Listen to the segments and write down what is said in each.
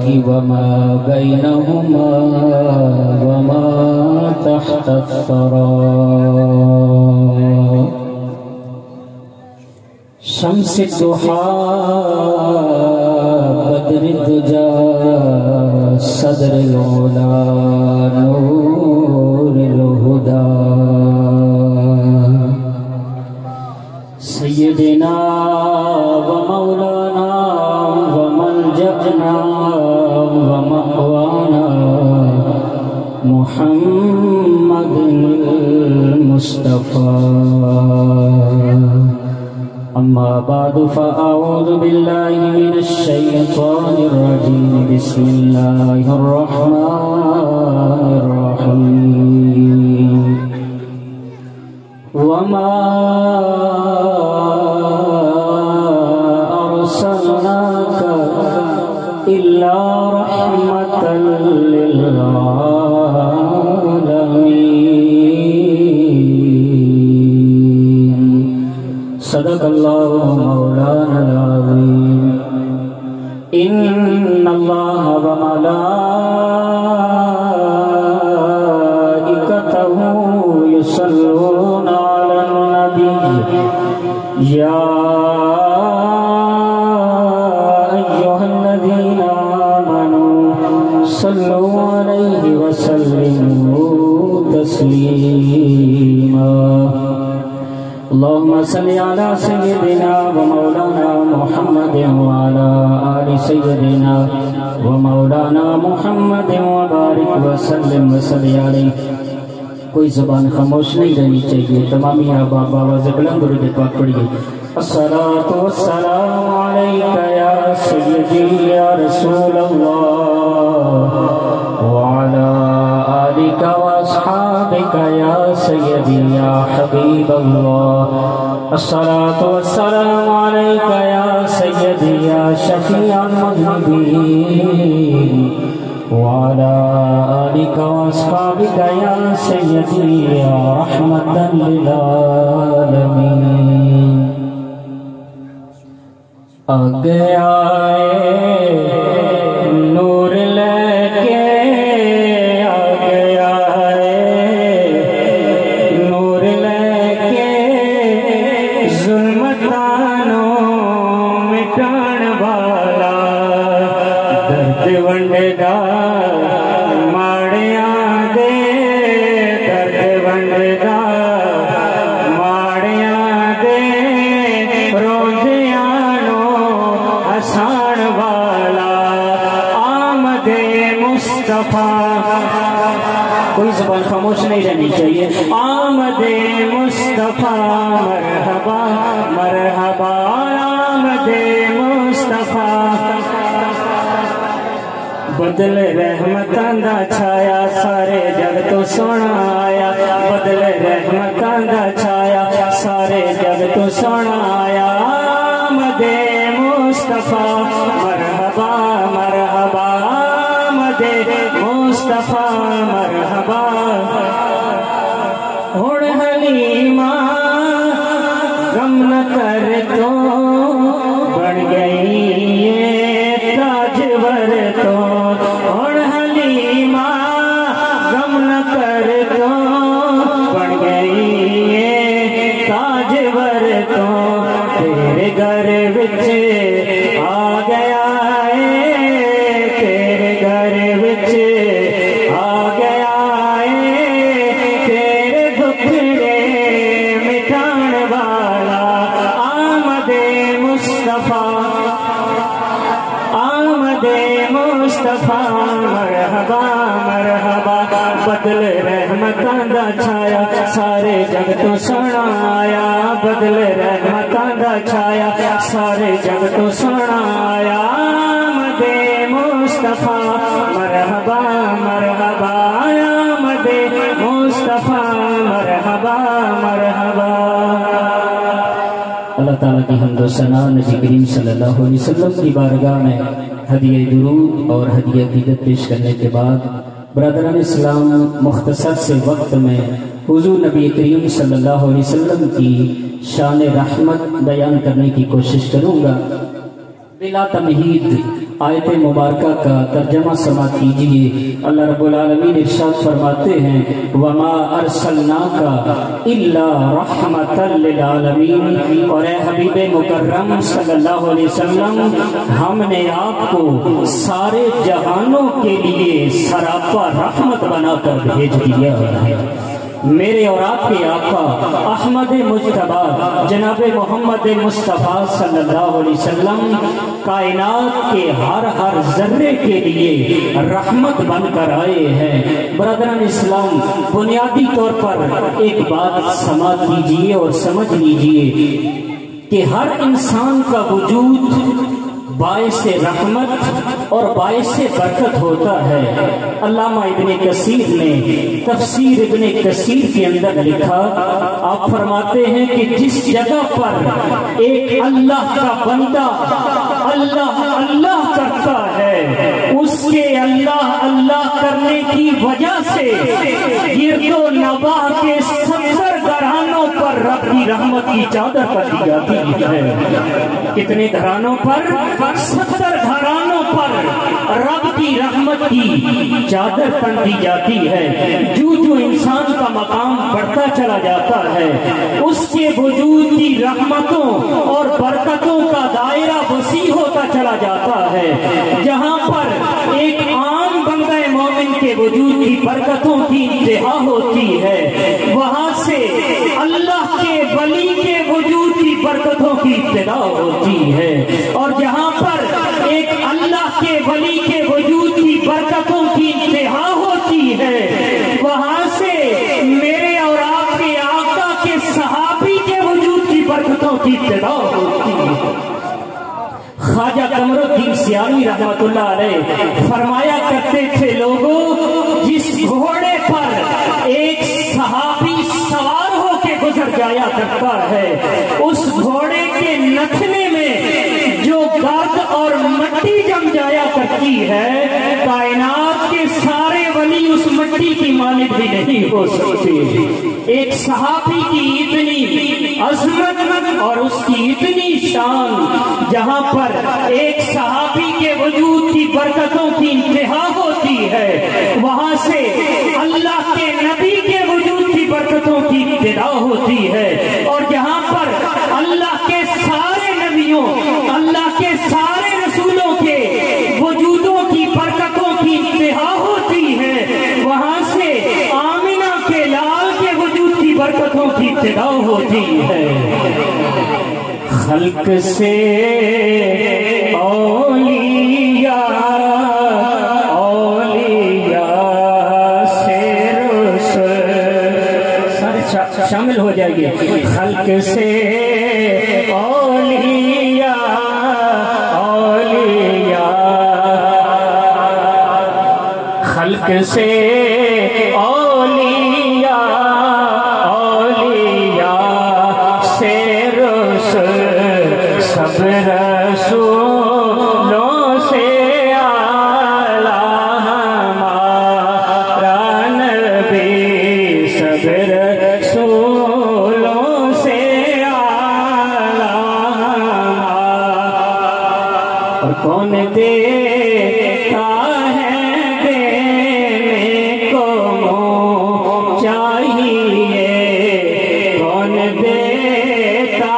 وما بينهما وما تحت الثرى شمس الضحى بدر الدجى صدر العلا نور الهدى سيدنا ومولانا وملجأنا ومأوانا محمد المصطفى أما بعد فأعوذ بالله من الشيطان الرجيم بسم الله الرحمن الرحيم وما أرسلناك إلا رحمة للعالمين صدق الله مولانا العظيم إن الله وملائكته يصلون على النبي يا أيها الذين آمنوا صلوا عليه وسلموا تسليما اللهم صل على سيدنا ومولانا محمد وعلى آل سيدنا ومولانا محمد وبارك وسلم وصل عليه کوئی زبان خاموش نہیں رہنی چاہیے تمامی احباب آواز بلند درود پاک پڑھیے الصلاة والسلام علیکہ یا سیدی یا رسول اللہ وعلا آلک واصحابک یا سیدی یا حبیب اللہ الصلاة والسلام علیکہ یا سیدی یا شفیع المذنبین وعلى آلك وأصحابك يا سيدي يا رحمة للعالمين آگے آئے نور لے کے آگے آئے نور لے کے ظلمتانوں مٹان والا درد ونڈا کوئی زبان خاموش نہیں رہنی چاہیے آمد مصطفیٰ مرحبا مرحبا آمد مصطفیٰ بدل رحمتاں دا چھایا سارے جگ تو سونا آیا بدل رحمتاں دا چھایا سارے جگ تو سونا آیا آمد مصطفیٰ مرحبا مرحبا آمد مصطفیٰ مرحبا ہن حلیمہ غم نہ کر تو بن گئی یہ تاجور تو ہن حلیمہ غم نہ کر تو بن گئی یہ تاجور تو تیرے گھر وچ آ گیا مرحبا مرحبا بدل رحمتاں دا چھایا سارے جگ تو سونا آیا بدل رحمتاں دا چھایا سارے جگ تو سونا آیا آمد مصطفیٰ مرحبا مرحبا آمد مصطفیٰ مرحبا مرحبا اللہ تعالیٰ کی حمد و ثنا نبی کریم صلی اللہ علیہ وسلم کی بارگاہ میں ہدیہ درود اور ہدیہ عقیدت پیش کرنے کے بعد برادران اسلام مختصر سے وقت میں حضور نبی کریم صلی اللہ علیہ وسلم کی شان رحمت بیان کرنے کی کوشش کروں گا بلا تمہید آیت مبارکہ کا ترجمہ سماعت کیجئے۔ اللہ رب العالمین ارشاد فرماتے ہیں وَمَا أَرْسَلْنَاكَ إِلَّا رَحْمَةً لِلْعَالَمِينَ، اور اے حبیب مکرم صلی اللہ علیہ وسلم ہم نے آپ کو سارے جہانوں کے لیے سراپا رحمت بنا کر بھیج دیا ہے۔ میرے اور آپ کے آقا احمد مجتبی جناب محمد مصطفیٰ صلی اللہ علیہ وسلم کائنات کے ہر ذرے کے لیے رحمت بن کر آئے ہیں۔ برادران اسلام، بنیادی طور پر ایک بات سماعت کیجئے اور سمجھ لیجئے کہ ہر انسان کا وجود باعث رحمت اور باعث برکت ہوتا ہے۔ علامہ ابن کثیر نے تفسیر ابن کثیر کے اندر لکھا، آپ فرماتے ہیں کہ جس جگہ پر ایک اللہ کا بندہ اللہ اللہ کرتا ہے، اس کے اللہ اللہ کرنے کی وجہ سے گرد و نواح کے 70 گھرانوں پر رب کی رحمت کی چادر کر دی جاتی ہے۔ کتنے گھرانوں پر؟ 70 گھرانوں پر رب کی رحمت کی چادر تن دی جاتی ہے۔ جو انسان کا مقام بڑھتا چلا جاتا ہے، اس کے وجود کی رحمتوں اور برکتوں کا دائرہ وسیع ہوتا چلا جاتا ہے۔ جہاں پر ایک عام بندہ مومن کے وجود کی برکتوں کی انتہا ہوتی ہے، وہاں سے اللہ کے ولی کے وجود کی برکتوں کی ابتدا ہوتی ہے، اور جہاں پر ایک اللہ کے ولی کے وجود کی برکتوں کی انتہا ہوتی ہے، وہاں سے میرے اور آپ کے آقا کے صحابی کے وجود کی برکتوں کی ابتدا ہوتی ہے۔ خواجہ قمر الدین سیالی رحمت اللہ علیہ فرمایا کرتے تھے، لوگوں جس گھوڑے پر ایک صحابی سوار ہو کے گزر جایا کرتا ہے، اس گھوڑے کے نتھنے میں جو گرد اور مٹی جم جایا کرتی ہے، کائنات کے سارے ولی اس مٹی کی مالک بھی نہیں ہو سکتے۔ ایک صحابی کی اتنی عظمت اور اس کی اتنی شان، جہاں پر ایک صحابی کے وجود کی برکتوں کی انتہا ہوتی ہے، وہاں سے اللہ کے نبی کے وجود کی برکتوں کی ابتدا ہوتی ہے، اور جہاں پر اللہ کے سارے نبیوں، اللہ کے سارے رسولوں کے وجودوں کی برکتوں کی انتہا ہوتی ہے، وہاں سے آمنہ کے لال کے وجود کی برکتوں کی ابتدا ہوتی ہے۔ خلق سے اولیاء سے رسل، شامل ہو جائیے۔ خلق سے اولیاء خلق سے سب رسولوں سے اعلیٰ ہمارا نبی، سب رسولوں سے اعلیٰ ہمارا، اور کون دیتا ہے دینے کو منہ چاہیے، کون دیتا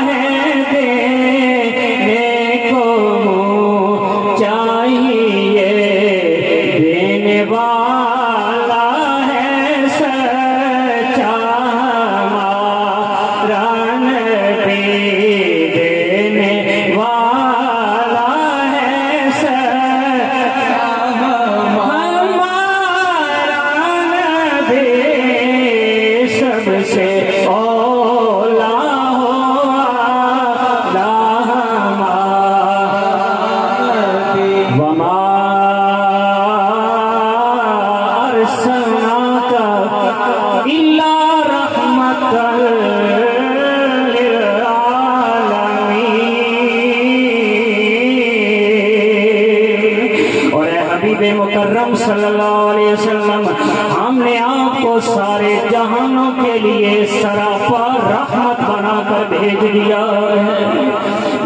مکرم صلی اللہ علیہ وسلم ہم نے آپ کو سارے جہانوں کے لیے سراپا رحمت بنا کر بھیج دیا ہے۔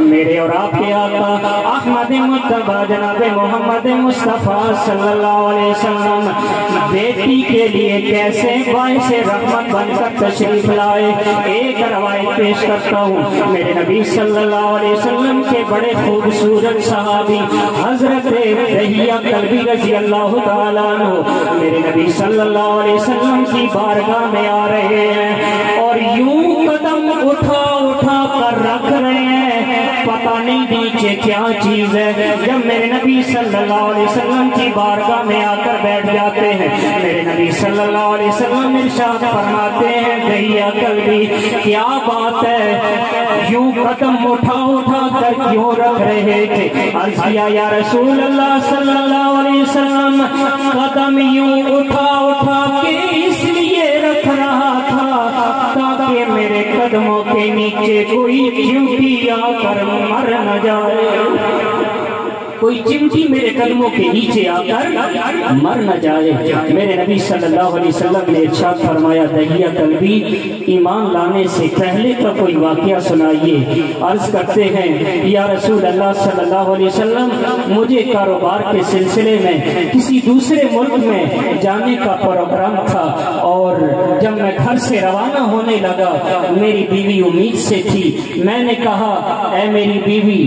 میرے اور آپ کے آقا احمد متبع جناب محمد مصطفیٰ صلی اللہ علیہ وسلم بیٹی کے لیے کیسے باعث رحمت بن کر تشریف لائے. ایک روایت پیش کرتا ہوں. میرے نبی صلی اللہ علیہ وسلم کے بڑے خوبصورت صحابی حضرت دہیہ کلبی رضی اللہ تعالیٰ عنہ میرے نبی صلی اللہ علیہ وسلم کی بارگاہ میں آ رہے ہیں اور یوں قدم اٹھا اٹھا کر رکھ رہے ہیں, پتہ نہیں نیچے کیا چیز ہے. جب میرے نبی صلی اللہ علیہ وسلم کی بارگاہ میں آ کر بیٹھ جاتے ہیں, میرے نبی صلی اللہ علیہ وسلم ارشاد فرماتے ہیں دہیہ کلبی کیا بات ہے, یوں قدم اٹھا اٹھا کر کیوں رکھ رہے تھے؟ عرض کیا یا رسول اللہ صلی اللہ علیہ وسلم قدم یوں اٹھا اٹھا کے اس لیے رکھ رہا تھا تاکہ میرے قدموں کے نیچے کوئی چیونٹی آ کر مر نہ جائے, کوئی چمٹی میرے قدموں کے نیچے آ کر مر نہ جائے. میرے نبی صلی اللہ علیہ وسلم نے ارشاد فرمایا دہیہ کلبی ایمان لانے سے پہلے کا کوئی واقعہ سنائیے. عرض کرتے ہیں یا رسول اللہ صلی اللہ علیہ وسلم مجھے کاروبار کے سلسلے میں کسی دوسرے ملک میں جانے کا پروگرام تھا اور جب میں گھر سے روانہ ہونے لگا میری بیوی امید سے تھی. میں نے کہا اے میری بیوی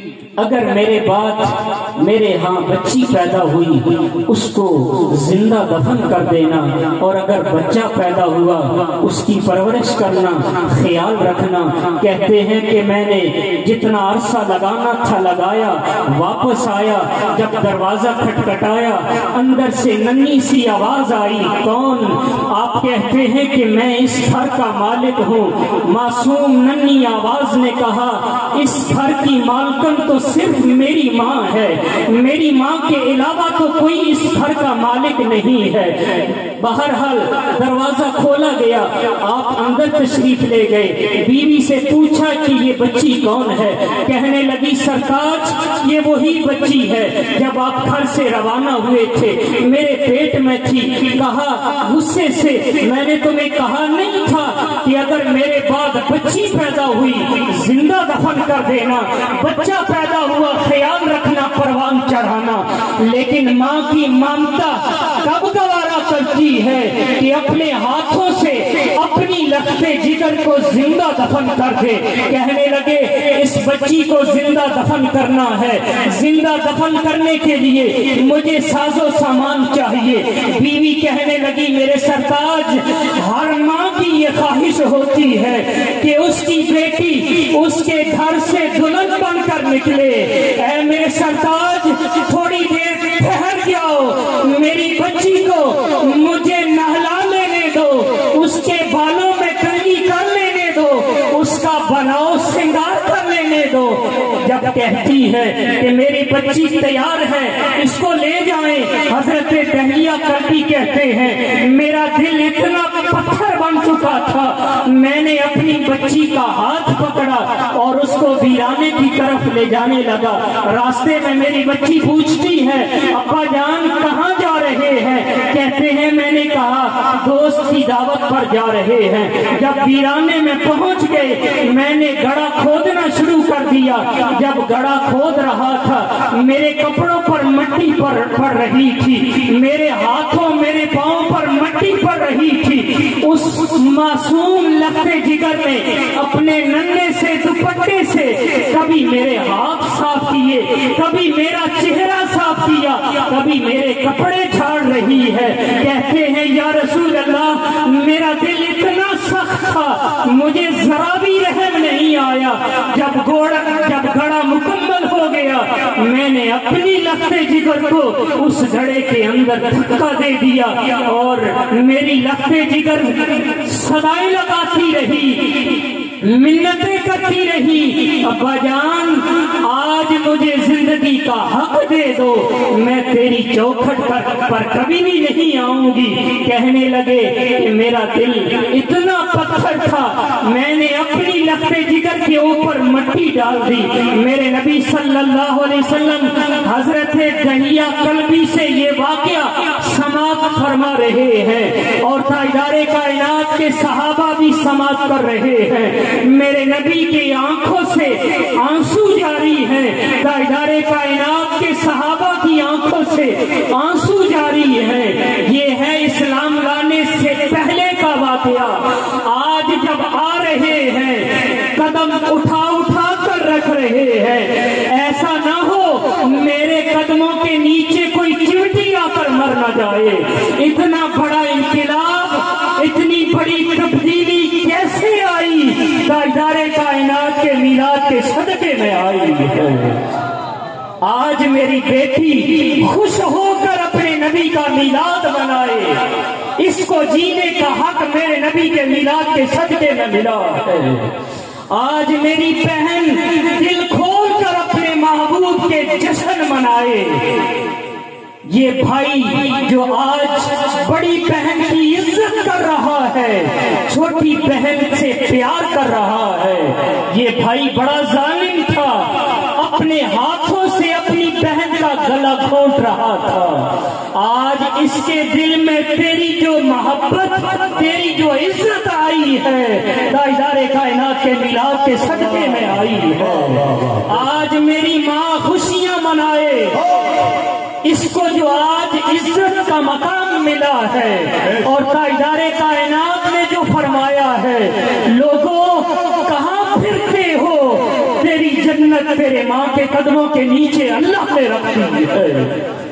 اگر میرے بعد میرے ہاں بچی پیدا ہوئی اس کو زندہ دفن کر دینا, اور اگر بچہ پیدا ہوا اس کی پرورش کرنا, خیال رکھنا. کہتے ہیں کہ میں نے جتنا عرصہ لگانا تھا لگایا, واپس آیا, جب دروازہ کھٹکھٹایا اندر سے ننھی سی آواز آئی, کون؟ آپ کہتے ہیں کہ میں اس گھر کا مالک ہوں. معصوم ننھی آواز نے کہا اس گھر کی مالکن تو صرف میری ماں ہے, میری ماں کے علاوہ تو کوئی اس گھر کا مالک نہیں ہے. بہرحال دروازہ کھولا گیا, آپ اندر تشریف لے گئے. بیوی سے پوچھا کہ یہ بچی کون ہے؟ کہنے لگی سرتاج یہ وہی بچی ہے جب آپ گھر سے روانہ ہوئے تھے میرے پیٹ میں تھی. کہا غصے سے میں نے تمہیں کہا نہیں تھا کہ اگر میرے بعد بچی پیدا ہوئی زندہ دفن کر دینا, بچہ پیدا ہوا خیال رکھنا, پروان چڑھانا. لیکن ماں کی ممتا کب گوارا کرتی ہے کہ اپنے ہاتھوں سے اپنی لختے جگر کو زندہ دفن کر دے. کہنے لگے اس بچی کو زندہ دفن کرنا ہے, زندہ دفن کرنے کے لیے مجھے ساز و سامان چاہیے. بیوی کہنے لگی میرے سرتاج ہر ماں کی یہ خواہش ہوتی ہے کہ اس کی بیٹی اس کے گھر سے دلہن بن کر نکلے. اے میرے سرتاج تھوڑی دیر ٹھہر جاؤ, میری بچی کو مجھے نہلا لینے دو, اس کے بالوں میں کنگھی کر لینے دو, اس کا بناؤ سنگار کر لینے دو. جب کہتی ہے کہ میری بچی تیار ہے اس کو لے جائیں, حضرت دہیہ کلبی کہتے ہیں میرا دل اتنا پتھر بن چکا تھا, میں نے اپنی بچی کا ہاتھ پکڑا اور اس کو ویرانے کی طرف لے جانے لگا. راستے میں میری بچی پوچھتی ہے ابا جان کہاں جا رہے ہیں؟ کہتے ہیں میں نے کہا دوست کی دعوت پر جا رہے ہیں. جب ویرانے میں پہنچ گئے میں نے گڑھا کھودنا شروع کر دیا. جب گڑھا کھود رہا تھا میرے کپڑوں پر مٹی پڑ رہی تھی, میرے ہاتھوں میرے پاؤں پر مٹی پڑ رہی تھی. اس معصوم لختے جگر نے اپنے ننھے سے دوپٹے سے کبھی میرے ہاتھ صاف کیے, کبھی میرا چہرہ صاف کیا, کبھی میرے کپڑے جھاڑ رہی ہے. کہتے ہیں یا رسول اللہ میرا دل اتنا سخت تھا مجھے ذرا بھی رحم نہیں آیا. جب گڑھا مکمل ہو گیا میں نے اپنی لختے جگر کو اس گھڑے کے اندر دھکا دے دیا اور میری لختے جگر صدائیں لگاتی رہی, منتیں کرتی رہی, ابا جان آج مجھے زندگی کا حق دے دو, میں تیری چوکھٹ پر کبھی بھی نہیں آؤں گی. کہنے لگے کہ میرا دل اتنا پتھر تھا میں نے اپنی لختے جگر کے اوپر مٹی ڈال دی. میرے نبی صلی اللہ علیہ وسلم حضرت دہیہ کلبی سے یہ واقعہ سماعت فرما رہے ہیں اور تھا تاجدار کائنات کے صحابہ بھی سماعت کر رہے ہیں، میرے نبی کی آنکھوں سے آنسو جاری ہیں، تاجدار کائنات کے صحابہ کی آنکھوں سے آنسو جاری ہیں۔ یہ ہے اسلام لانے سے پہلے کا واقعہ۔ آج جب آ رہے ہیں قدم اٹھا اٹھا کر رکھ رہے ہیں، ایسا نہ ہو میرے قدموں کے نیچے کوئی چمٹی آ کر مر نہ جائے۔ اتنا بڑا انقلاب، اتنی بڑی تبدیلی کیسے آئی؟ تاجدار کائنات کے میلاد کے صدقے میں آئی ہے۔ آج میری بیٹی خوش ہو کر اپنے نبی کا میلاد منائے، اس کو جینے کا حق میرے نبی کے میلاد کے صدقے میں ملا ہے۔ آج میری بہن دل کھول کر اپنے محبوب کے جشن منائے۔ یہ بھائی جو آج بڑی بہن کی عزت کر رہا ہے، چھوٹی بہن سے پیار کر رہا ہے، یہ بھائی بڑا ظالم تھا، اپنے ہاتھوں سے اپنی بہن کا گلا گھونٹ رہا تھا۔ آج اس کے دل میں تیری جو محبت، تیری جو عزت آئی ہے، تاجدار کائنات کے میلاد کے صدقے میں آئی ہے۔ آج میری ماں خوشیاں منائے، اس کو جو آج عزت کا مقام ملا ہے، اور تاجدار کائنات نے جو فرمایا ہے، لوگوں کہاں پھرتے ہو، تیری جنت تیرے ماں کے قدموں کے نیچے اللہ نے رکھی ہے۔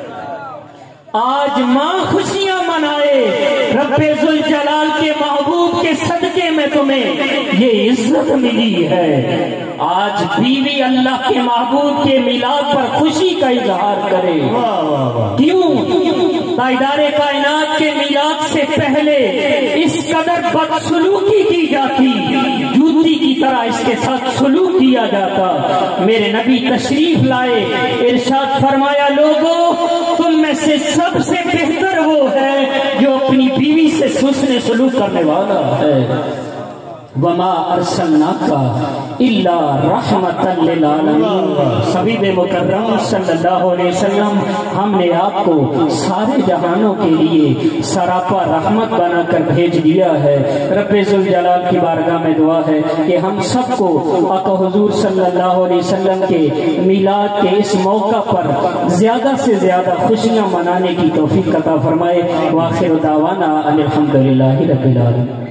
آج ماں خوشیاں منائے، رب ذوالجلال کے محبوب کے صدقے میں تمہیں یہ عزت ملی ہے۔ آج بیوی اللہ کے محبوب کے میلاد پر خوشی کا اظہار کرے۔ کیوں؟ تاجدار کائنات کے میلاد سے پہلے اس قدر بدسلوکی کی جاتی، جوتی کی طرح اس کے ساتھ سلوک کیا جاتا۔ میرے نبی تشریف لائے، ارشاد فرمایا، لوگوں تم میں سے سب سے بہتر وہ ہے جو اپنی بیوی سے حسن سلوک کرنے والا ہے۔ وما ارسلناک الا رحمتا للعالمین۔ حبیب مکرم صلی اللہ علیہ وسلم، ہم نے آپ کو سارے جہانوں کے لیے سراپا رحمت بنا کر بھیج دیا ہے۔ رب ذوالجلال کی بارگاہ میں دعا ہے کہ ہم سب کو آقا حضور صلی اللہ علیہ وسلم کے میلاد کے اس موقع پر زیادہ سے زیادہ خوشیاں منانے کی توفیق عطا فرمائے۔ وآخر دعوانا الحمدللہ رب العالمین۔